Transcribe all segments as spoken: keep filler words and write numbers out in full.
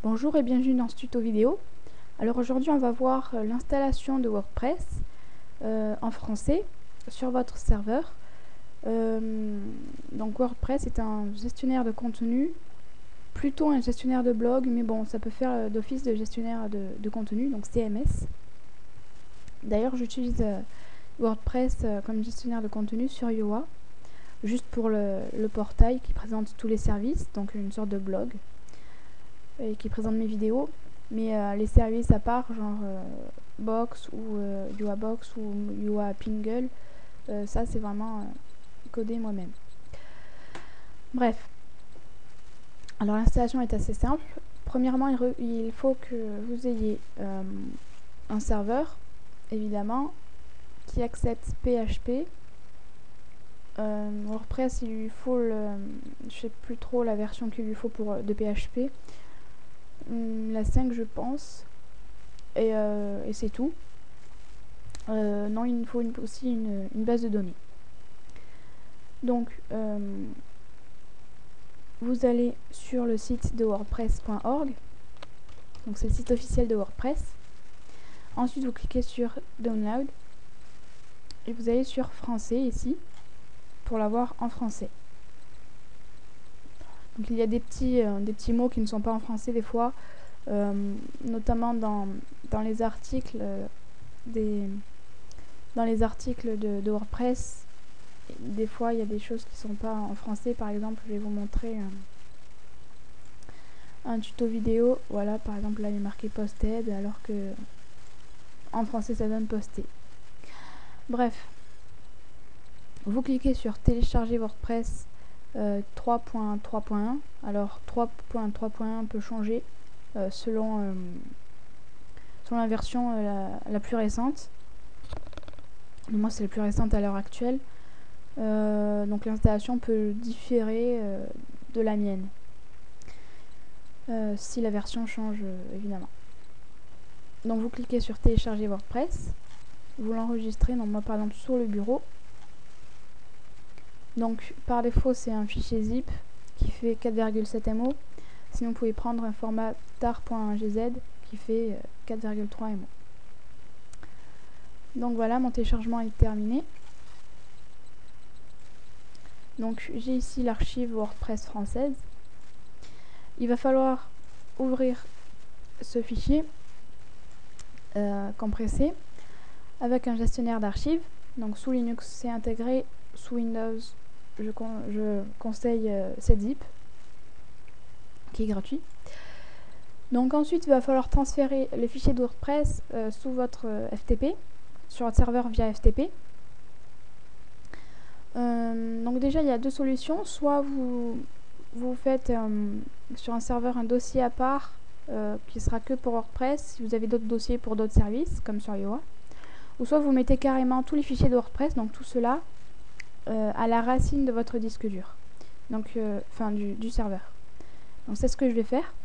Bonjour et bienvenue dans ce tuto vidéo. Alors aujourd'hui on va voir euh, l'installation de WordPress euh, en français sur votre serveur. Euh, donc WordPress est un gestionnaire de contenu, plutôt un gestionnaire de blog, mais bon, ça peut faire euh, d'office de gestionnaire de, de contenu, donc C M S. D'ailleurs j'utilise euh, WordPress euh, comme gestionnaire de contenu sur Yoa, juste pour le, le portail qui présente tous les services, donc une sorte de blog et qui présente mes vidéos, mais euh, les services à part, genre euh, Box ou euh, Yoa Box ou Yoa Pingle, euh, ça c'est vraiment euh, codé moi-même. Bref, alors l'installation est assez simple. Premièrement, il, il faut que vous ayez euh, un serveur, évidemment, qui accepte P H P. Euh, WordPress, il lui faut le, je sais plus trop la version qu'il lui faut pour de P H P. La cinq je pense, et, euh, et c'est tout. Euh, non, il nous faut une, aussi une, une base de données. Donc euh, vous allez sur le site de wordpress point org, donc c'est le site officiel de WordPress. Ensuite vous cliquez sur Download et vous allez sur Français ici pour l'avoir en français. Donc il y a des petits, euh, des petits mots qui ne sont pas en français des fois, euh, notamment dans, dans les articles euh, des, dans les articles de, de WordPress. Des fois il y a des choses qui sont pas en français. Par exemple, je vais vous montrer euh, un tuto vidéo. Voilà, par exemple là il est marqué posted alors que en français ça donne posté. Bref, vous cliquez sur télécharger WordPress euh, trois point trois point un. Alors trois point trois point un peut changer euh, selon, euh, selon la version euh, la, la plus récente. Moi c'est la plus récente à l'heure actuelle. Euh, donc l'installation peut différer euh, de la mienne euh, si la version change euh, évidemment. Donc vous cliquez sur télécharger WordPress, vous l'enregistrez, donc moi par exemple sur le bureau. Donc par défaut c'est un fichier zip qui fait quatre virgule sept M O, sinon vous pouvez prendre un format tar point G Z qui fait euh, quatre virgule trois M O. Donc voilà, mon téléchargement est terminé. Donc j'ai ici l'archive WordPress française. Il va falloir ouvrir ce fichier euh, compressé avec un gestionnaire d'archives. Donc sous Linux c'est intégré, sous Windows je, con je conseille euh, setzip qui est gratuit. Donc ensuite il va falloir transférer les fichiers de WordPress euh, sous votre euh, F T P, sur votre serveur via F T P. Euh, donc déjà il y a deux solutions, soit vous vous faites euh, sur un serveur un dossier à part euh, qui sera que pour WordPress, si vous avez d'autres dossiers pour d'autres services comme sur Yoa, ou soit vous mettez carrément tous les fichiers de WordPress, donc tout cela euh, à la racine de votre disque dur, donc euh, enfin du, du serveur. Donc c'est ce que je vais faire.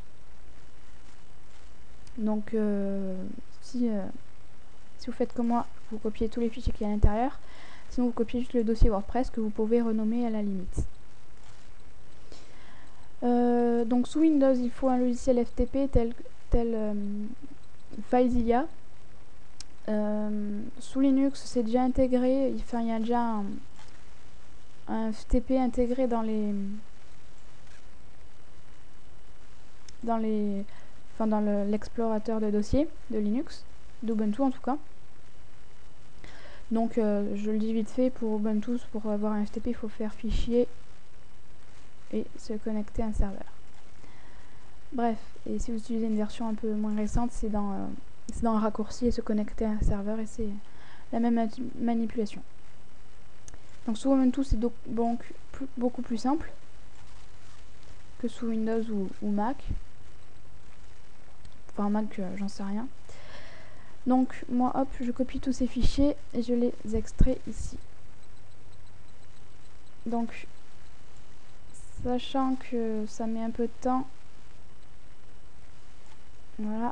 Donc euh, si, euh, si vous faites comme moi, vous copiez tous les fichiers qui sont à l'intérieur, sinon vous copiez juste le dossier WordPress que vous pouvez renommer à la limite. Euh, donc sous Windows il faut un logiciel F T P tel, tel euh, FileZilla. Euh, sous Linux c'est déjà intégré, enfin, il y a déjà un, un F T P intégré dans les dans les enfin dans l'explorateur de dossiers de Linux, d'Ubuntu en tout cas. Donc euh, je le dis vite fait, pour Ubuntu, pour avoir un F T P il faut faire fichier et se connecter à un serveur. Bref, et si vous utilisez une version un peu moins récente, c'est dans, euh, c'est dans un raccourci et se connecter à un serveur, et c'est la même manipulation. Donc sous Ubuntu c'est donc plus, beaucoup plus simple que sous Windows ou, ou Mac. Enfin Mac, euh, j'en sais rien. Donc moi hop, je copie tous ces fichiers et je les extrais ici. Donc sachant que ça met un peu de temps, voilà.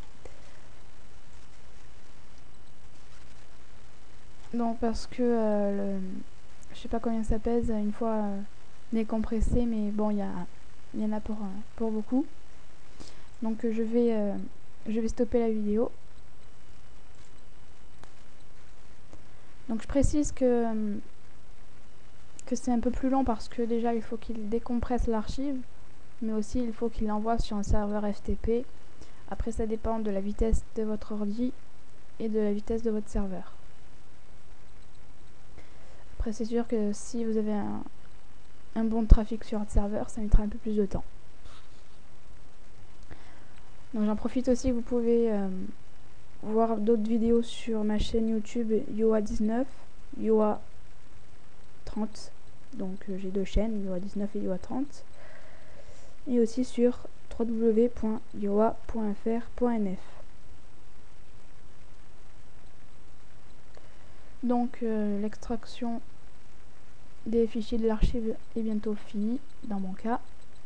Donc parce que euh, le, je sais pas combien ça pèse une fois euh, décompressé, mais bon il y, y en a pour, euh, pour beaucoup. Donc je vais, euh, je vais stopper la vidéo. Donc je précise que, que c'est un peu plus long parce que déjà il faut qu'il décompresse l'archive, mais aussi il faut qu'il l'envoie sur un serveur F T P. Après ça dépend de la vitesse de votre ordi et de la vitesse de votre serveur. Après c'est sûr que si vous avez un, un bon trafic sur votre serveur, ça mettra un peu plus de temps. Donc j'en profite aussi, vous pouvez euh, voir d'autres vidéos sur ma chaîne YouTube Yoa dix-neuf, Yoa trente. Donc euh, j'ai deux chaînes, Yoa dix-neuf et Yoa trente. Et aussi sur w w w point yoa point f r point n f. Donc euh, l'extraction des fichiers de l'archive est bientôt finie dans mon cas.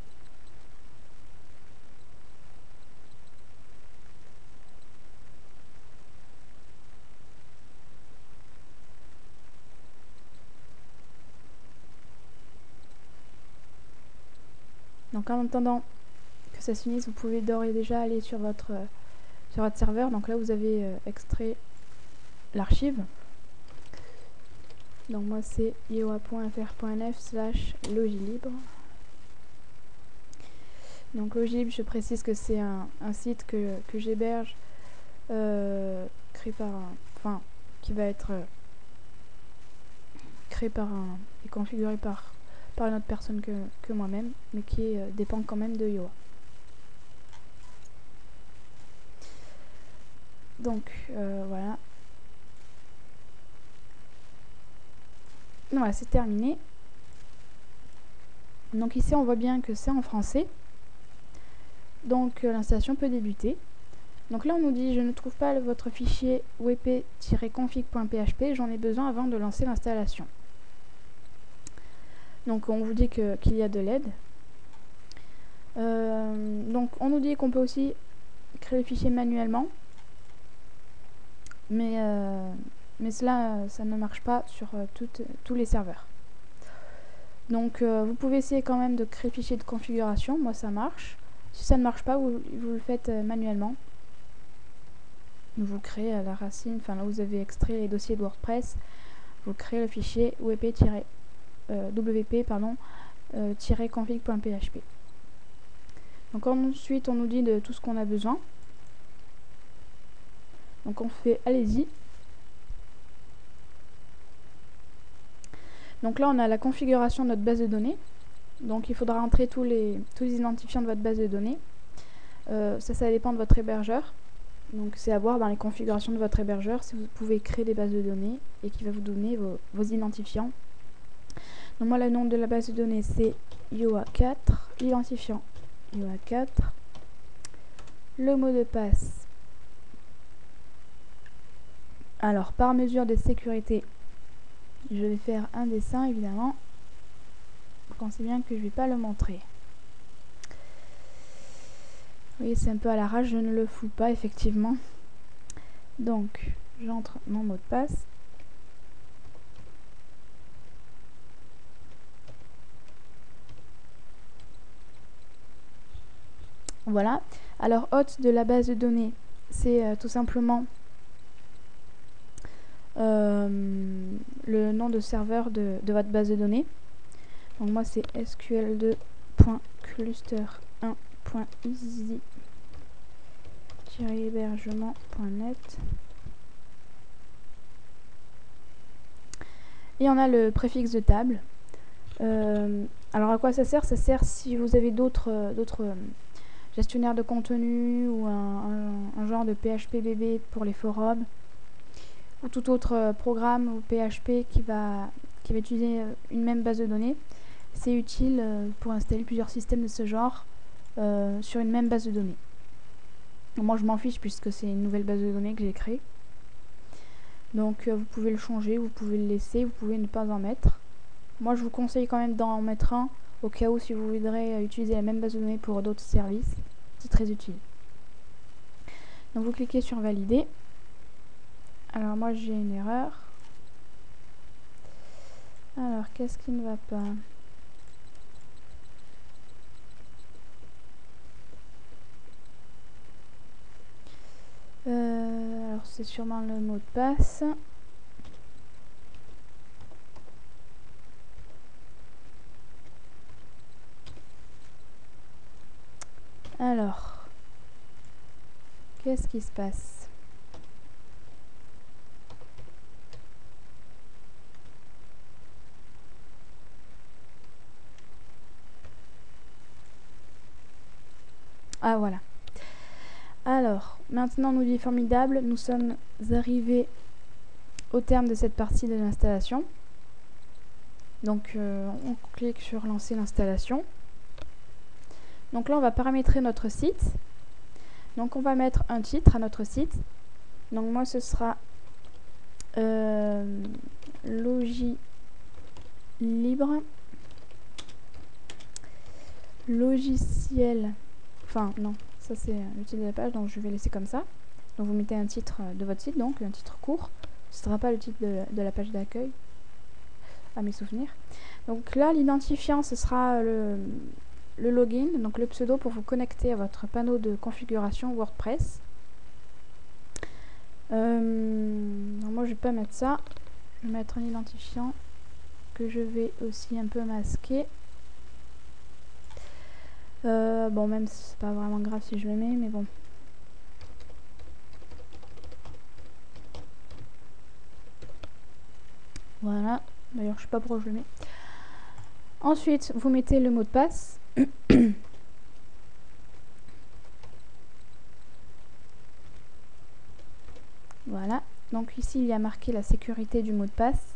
Donc en attendant que ça se finisse, vous pouvez d'ores et déjà aller sur votre, euh, sur votre serveur. Donc là vous avez euh, extrait l'archive. Donc moi c'est yoa point f r point n f slash logilibre. Donc Logilibre, je précise que c'est un, un site que, que j'héberge, euh, créé par un, enfin qui va être euh, créé par un et configuré par par une autre personne que, que moi-même, mais qui euh, dépend quand même de Yoa. Donc euh, voilà. Voilà, c'est terminé. Donc ici on voit bien que c'est en français. Donc euh, l'installation peut débuter. Donc là on nous dit je ne trouve pas votre fichier wp-config point p h p, j'en ai besoin avant de lancer l'installation. Donc on vous dit que qu'il y a de l'aide. Euh, donc on nous dit qu'on peut aussi créer le fichier manuellement. Mais, euh, mais cela ça ne marche pas sur euh, toutes, tous les serveurs. Donc euh, vous pouvez essayer quand même de créer le fichier de configuration, moi ça marche. Si ça ne marche pas, vous, vous le faites euh, manuellement. Vous créez à la racine, enfin là vous avez extrait les dossiers de WordPress, vous créez le fichier wp-config euh, pardon, euh, config point p h p. Donc ensuite on nous dit de tout ce qu'on a besoin. Donc on fait allez-y. Donc là on a la configuration de notre base de données. Donc il faudra entrer tous les, tous les identifiants de votre base de données. Euh, ça, ça dépend de votre hébergeur. Donc c'est à voir dans les configurations de votre hébergeur si vous pouvez créer des bases de données et qui va vous donner vos, vos identifiants. Donc moi le nom de la base de données c'est yoa quatre, l'identifiant yoa quatre, le mot de passe. Alors par mesure de sécurité, je vais faire un dessin évidemment. Vous pensez bien que je ne vais pas le montrer. Vous voyez, c'est un peu à l'arrache, je ne le fous pas effectivement. Donc, j'entre mon mot de passe. Voilà. Alors, hôte de la base de données, c'est euh, tout simplement euh, le nom de serveur de, de votre base de données. Donc, moi, c'est S Q L deux point cluster un point easy tiret hébergement point net. Et on a le préfixe de table. Euh, alors à quoi ça sert? Ça sert si vous avez d'autres euh, d'autres euh, gestionnaires de contenu ou un, un, un genre de P H P B B pour les forums ou tout autre euh, programme ou P H P qui va, qui va utiliser euh, une même base de données. C'est utile euh, pour installer plusieurs systèmes de ce genre euh, sur une même base de données. Moi je m'en fiche puisque c'est une nouvelle base de données que j'ai créée. Donc euh, vous pouvez le changer, vous pouvez le laisser, vous pouvez ne pas en mettre. Moi je vous conseille quand même d'en mettre un au cas où si vous voudrez euh, utiliser la même base de données pour d'autres services. C'est très utile. Donc vous cliquez sur valider. Alors moi j'ai une erreur. Alors qu'est-ce qui ne va pas? Euh, alors c'est sûrement le mot de passe. Alors, qu'est-ce qui se passe? Ah voilà. Alors, maintenant nous dit formidable, nous sommes arrivés au terme de cette partie de l'installation. Donc euh, on clique sur lancer l'installation. Donc là on va paramétrer notre site. Donc on va mettre un titre à notre site. Donc moi ce sera euh, logis libre logiciel. Enfin non, ça c'est le titre de la page, donc je vais laisser comme ça. Donc vous mettez un titre de votre site, donc un titre court. Ce ne sera pas le titre de, de la page d'accueil, à mes souvenirs. Donc là l'identifiant ce sera le, le login, donc le pseudo pour vous connecter à votre panneau de configuration WordPress. Euh, moi je vais pas mettre ça, je vais mettre un identifiant que je vais aussi un peu masquer. Euh, bon, même si c'est pas vraiment grave si je le mets, mais bon. Voilà, d'ailleurs je sais pas pourquoi je le mets. Ensuite vous mettez le mot de passe. Voilà, donc ici il y a marqué la sécurité du mot de passe.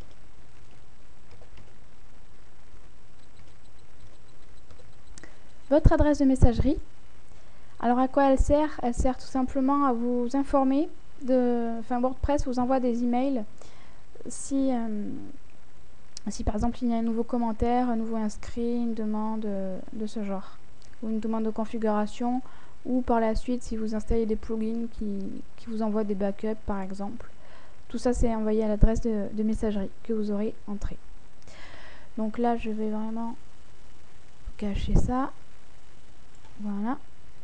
Votre adresse de messagerie. Alors à quoi elle sert? Elle sert tout simplement à vous informer de, enfin WordPress vous envoie des emails si, euh, si par exemple il y a un nouveau commentaire, un nouveau inscrit, une demande euh, de ce genre, ou une demande de configuration, ou par la suite si vous installez des plugins qui, qui vous envoient des backups par exemple. Tout ça c'est envoyé à l'adresse de, de messagerie que vous aurez entrée. Donc là je vais vraiment cacher ça. Voilà.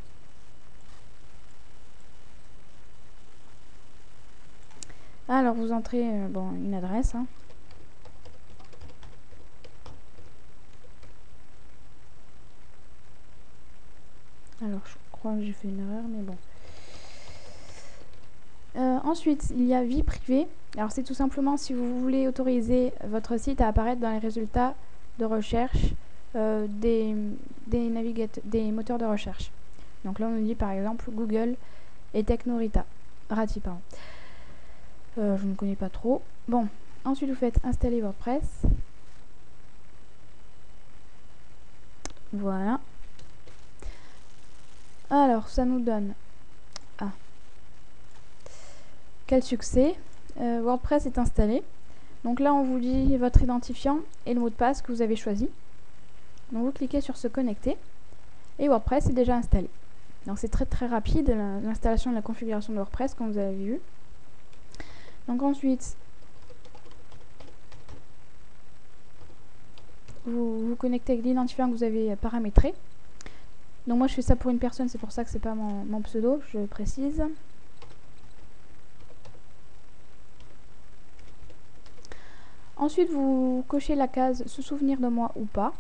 Alors vous entrez euh, bon, une adresse. Hein. Alors je crois que j'ai fait une erreur, mais bon. Euh, ensuite, il y a vie privée. Alors c'est tout simplement si vous voulez autoriser votre site à apparaître dans les résultats de recherche euh, des, des, navigateurs, des moteurs de recherche. Donc là on nous dit par exemple Google et Technorita. Rati, pardon. Euh, je ne connais pas trop. Bon, ensuite vous faites installer WordPress. Voilà. Alors ça nous donne... Ah. Quel succès. euh, WordPress est installé. Donc là on vous dit votre identifiant et le mot de passe que vous avez choisi. Donc vous cliquez sur se connecter et WordPress est déjà installé. Donc c'est très très rapide l'installation de la configuration de WordPress comme vous avez vu. Donc ensuite vous vous connectez avec l'identifiant que vous avez paramétré. Donc moi je fais ça pour une personne, c'est pour ça que c'est pas mon, mon pseudo, je précise. Ensuite vous cochez la case se souvenir de moi ou pas.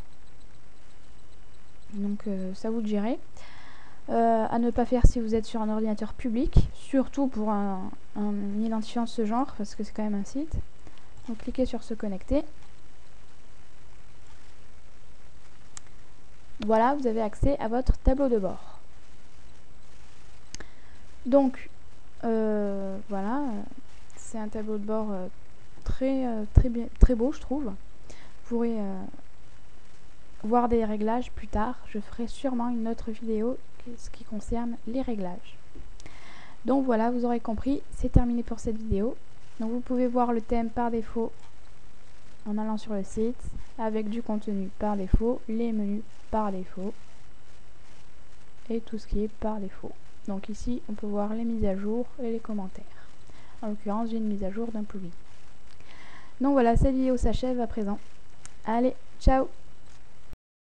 Donc euh, ça vous le direz. Euh, à ne pas faire si vous êtes sur un ordinateur public, surtout pour un, un identifiant de ce genre, parce que c'est quand même un site. Donc cliquez sur se connecter. Voilà, vous avez accès à votre tableau de bord. Donc euh, voilà, c'est un tableau de bord euh, très, euh, très, bien, très beau je trouve. Vous pourrez euh, voir des réglages plus tard. Je ferai sûrement une autre vidéo ce qui concerne les réglages. Donc voilà, vous aurez compris, c'est terminé pour cette vidéo. Donc vous pouvez voir le thème par défaut en allant sur le site, avec du contenu par défaut, les menus par défaut et tout ce qui est par défaut. Donc ici on peut voir les mises à jour et les commentaires. En l'occurrence j'ai une mise à jour d'un plugin. Donc voilà, cette vidéo s'achève à présent. Allez, ciao!